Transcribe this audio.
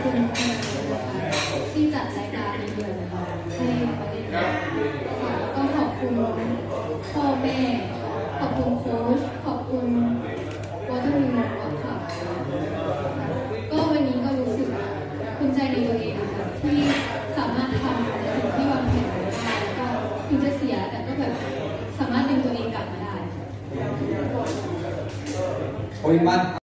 คุณนะคะที่จัดรายการดีๆให้เขาได้แล้วก็ขอบคุณพ่อแม่ขอบคุณโค้ชขอบคุณวอเตอร์มิลล์ค่ะก็วันนี้ก็รู้สึกภูมิใจในตัวเองค่ะที่สามารถทำในสิ่งที่วางแผนไว้ได้แล้วก็ถึงจะเสียแต่ก็แบบสามารถดึงตัวเองกลับมาได้